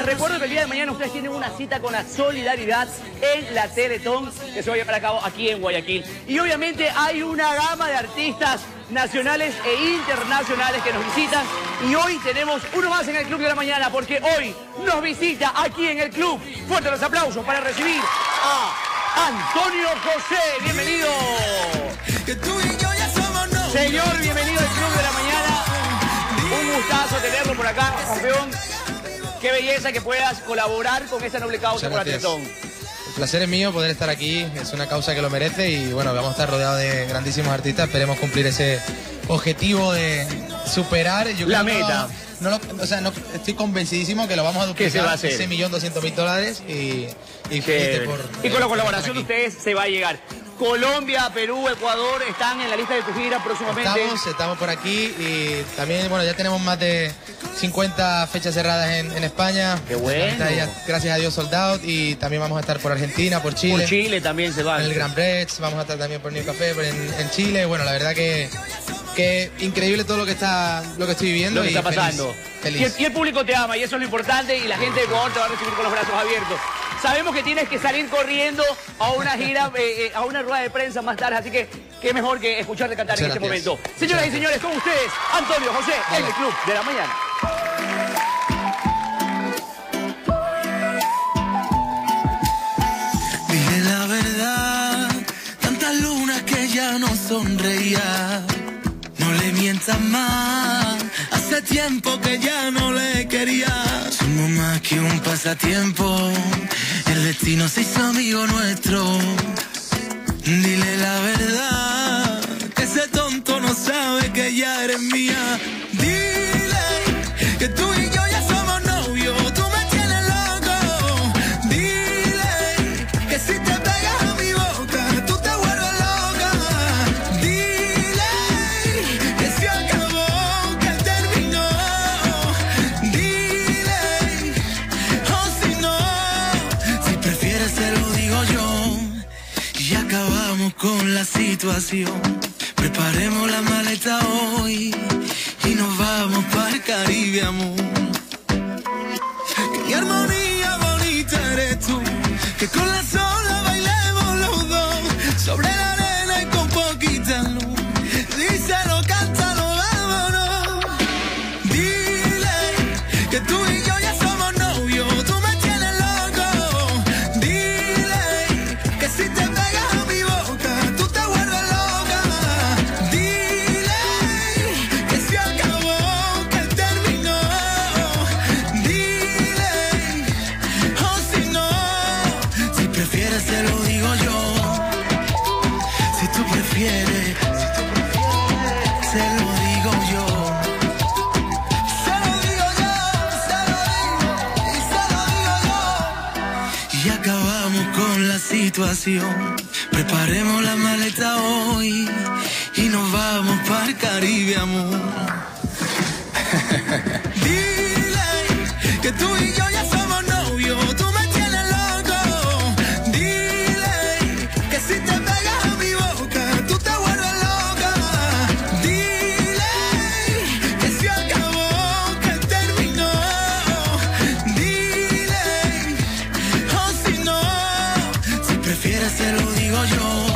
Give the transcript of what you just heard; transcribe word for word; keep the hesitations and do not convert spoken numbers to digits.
Les recuerdo que el día de mañana ustedes tienen una cita con la Solidaridad en la Teletón que se va a llevar a cabo aquí en Guayaquil. Y obviamente hay una gama de artistas nacionales e internacionales que nos visitan. Y hoy tenemos uno más en el Club de la Mañana, porque hoy nos visita aquí en el club. Fuertes los aplausos para recibir a Antonio José. Bienvenido. Señor, bienvenido al Club de la Mañana. Un gustazo tenerlo por acá, campeón. Qué belleza que puedas colaborar con esta noble causa por la Teletón. El placer es mío poder estar aquí, es una causa que lo merece y bueno, vamos a estar rodeados de grandísimos artistas, esperemos cumplir ese objetivo de superar. Yo la creo meta. No, no lo, o sea, no, estoy convencidísimo que lo vamos a duplicar, ¿qué se va a hacer? Ese millón doscientos mil dólares y, y, por, y con la colaboración de ustedes se va a llegar. Colombia, Perú, Ecuador están en la lista de tu gira próximamente. Estamos, estamos por aquí y también, bueno, ya tenemos más de cincuenta fechas cerradas en, en España. Qué bueno. Ya, gracias a Dios, sold out, y también vamos a estar por Argentina, por Chile. Por Chile también se va. En el Gran Brecht, vamos a estar también por New Café, por en, en Chile. Bueno, la verdad que, que increíble todo lo que está, lo que estoy viviendo. Lo que y está pasando. Feliz, feliz. Y, el, y el público te ama y eso es lo importante y la gente de Ecuador te va a recibir con los brazos abiertos. Sabemos que tienes que salir corriendo a una gira, eh, eh, a una rueda de prensa más tarde, así que qué mejor que escucharte cantar Muchas en este gracias. momento. Señoras y señores, con ustedes, Antonio José, en el Club de la Mañana. Dile la verdad, tantas lunas que ya no sonreía. No le mientas más, hace tiempo que ya no le quería. Somos más que un pasatiempo, el destino se hizo amigo nuestro. Dile la verdad, que ese tonto no sabe que ya eres mía. Dile que tú y yo ya somos novios, tú me tienes loco. Dile que si te pegas a mi boca, tú te vuelves loca. Dile que se acabó, que terminó. Dile, o si no, si prefieres se lo digo yo. Y acabamos con la situación. Preparemos la maleta hoy y nos vamos para el Caribe, amor. Qué armonía bonita eres tú, que con la sola bailemos los dos, sobre la arena y con poquita luz. Díselo, cántalo, vámonos. Dile que tú y yo ya somos novios, tú me tienes loco. Dile que si te pegas a mi boca, tú te vuelves loca. Dile que se acabó, que terminó. Dile, o si no, si prefieres se lo digo yo. Si tú prefieres, se lo digo yo. Se lo digo yo, se lo digo y se lo digo yo. Y acabamos con la situación. Preparemos la maleta hoy y nos vamos para el Caribe, amor. Dile que tú y yo ya somos novios, tú me tienes loco. Dile que si te pegas a mi boca, tú te vuelves loca. Dile que se acabó, que terminó. Dile, o si no, si prefieres se lo digo yo.